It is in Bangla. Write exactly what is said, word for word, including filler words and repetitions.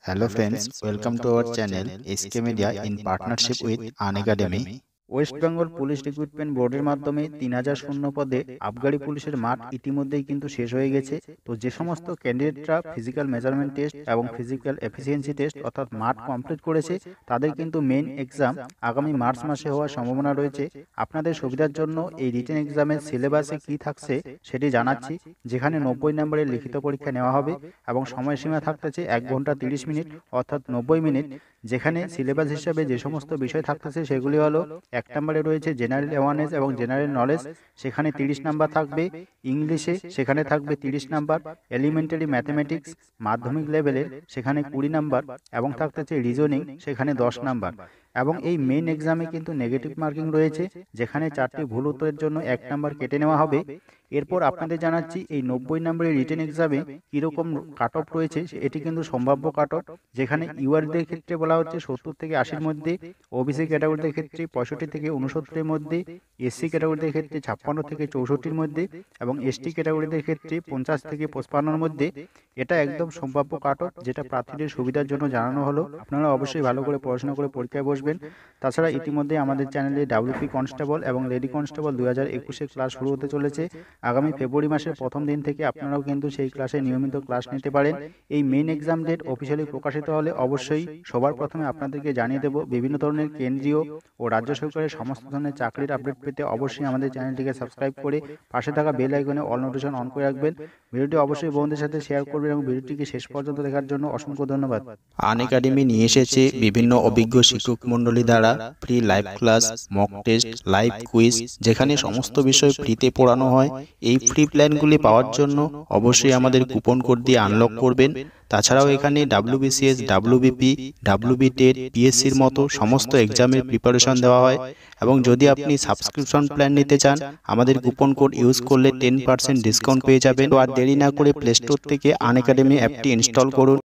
Hello friends, welcome to our channel S K Media in partnership with Unacademy. West Bengal police recruitment বোর্ডের মাধ্যমে তিন হাজার শূন্য পদে আবগারি পুলিশের মাঠ ইতিমধ্যেই কিন্তু শেষ হয়ে গেছে। তো যে সমস্ত ক্যান্ডিডেটরা ফিজিক্যাল মেজারমেন্ট টেস্ট এবং ফিজিক্যাল এফিসিয়েন্সি টেস্ট অর্থাৎ মাঠ কমপ্লিট করেছে তাদের কিন্তু মেইন এক্সাম আগামী মার্চ মাসে হওয়ার সম্ভাবনা রয়েছে। আপনাদের সুবিধার জন্য এই রিটেন এক্সামের সিলেবাসে কি থাকছে সেটি জানাচ্ছি, যেখানে নব্বই নম্বরের লিখিত পরীক্ষা নেওয়া হবে এবং সময়সীমা থাকতেছে এক ঘন্টা তিরিশ মিনিট অর্থাৎ নব্বই মিনিট। যেখানে সিলেবাস হিসাবে যে সমস্ত বিষয় থাকতেছে সেগুলি হলো, এক নম্বরে রয়েছে জেনারেল অ্যাওয়ারনেস এবং জেনারেল নলেজ, সেখানে তিরিশ নাম্বার থাকবে। ইংলিশে সেখানে থাকবে তিরিশ নাম্বার। এলিমেন্টারি ম্যাথমেটিক্স মাধ্যমিক লেভেলের সেখানে কুড়ি নাম্বার এবং থাকতেছে রিজনিং, সেখানে দশ নাম্বার। এবং এই মেইন এক্সামে কিন্তু নেগেটিভ মার্কিং রয়েছে, যেখানে চারটি ভুল উত্তরের জন্য এক নাম্বার কেটে নেওয়া হবে। এরপর আপনাদের জানাচ্ছি এই নব্বই নম্বরের রিটেন এক্সামে কীরকম কাট অফ রয়েছে। এটি কিন্তু সম্ভাব্য কাট অফ, যেখানে ইউআরদের ক্ষেত্রে বলা হচ্ছে সত্তর থেকে আশির মধ্যে, ওবিসি ক্যাটাগরিদের ক্ষেত্রে পঁয়ষট্টি থেকে উনসত্তরের মধ্যে, এসসি ক্যাটাগরিদের ক্ষেত্রে ছাপ্পান্ন থেকে চৌষট্টির মধ্যে এবং এসটি ক্যাটাগরিদের ক্ষেত্রে পঞ্চাশ থেকে পঁচপান্নর মধ্যে। এটা একদম সম্ভাব্য কাট অফ, যেটা প্রার্থীদের সুবিধার জন্য জানানো হলো। আপনারা অবশ্যই ভালো করে পড়াশোনা করে পরীক্ষায় বসবেন। তাছাড়া ইতিমধ্যে আমাদের চ্যানেলে ডাব্লিউপি কনস্টেবল এবং লেডি কনস্টেবল দুই হাজার একুশে ক্লাস শুরু হতে চলেছে। আগামী ফেব্রুয়ারি মাসের প্রথম দিন থেকে আপনারাও কিন্তু সেই ক্লাসে নিয়মিত ক্লাস নিতে পারেন। এই মেইন এক্সাম ডেট অফিসিয়ালি প্রকাশিত হলে অবশ্যই সবার প্রথমে আপনাদেরকে জানিয়ে দেব। বিভিন্ন ধরনের কেন্দ্রীয় ও রাজ্য সরকারের সমস্ত ধরনের চাকরির আপডেট পেতে অবশ্যই আমাদের চ্যানেলটিকে সাবস্ক্রাইব করে পাশে থাকা বেল আইকনে অল নোটিফিকেশন অন করে রাখবেন। ভিডিওটি অবশ্যই বন্ধুদের সাথে শেয়ার করবেন এবং ভিডিওটিকে শেষ পর্যন্ত দেখার জন্য অসংখ্য ধন্যবাদ। আনএকাডেমি নিয়ে এসেছে বিভিন্ন অভিজ্ঞ শিক্ষক মণ্ডলী দ্বারা free live class, mock test, live quiz, যেখানে সমস্ত বিষয় ফ্রিতে পড়ানো হয়। এই ফ্রি প্ল্যানগুলি পাওয়ার জন্য অবশ্যই আমাদের কুপন কোড দিয়ে আনলক করবেন। তাছাড়াও এখানে ডাব্লিউবিসিএস, ডাব্লিউবিপি, ডাব্লিউবি টেট, পিএসসির মতো সমস্ত এক্সামের প্রিপারেশন দেওয়া হয়। এবং যদি আপনি সাবস্ক্রিপশন প্ল্যান নিতে চান, আমাদের কুপন কোড ইউজ করলে টেন পার্সেন্ট ডিসকাউন্ট পেয়ে যাবেন। তো আর দেরি না করে প্লে স্টোর থেকে আনএকাডেমি অ্যাপটি ইনস্টল করুন।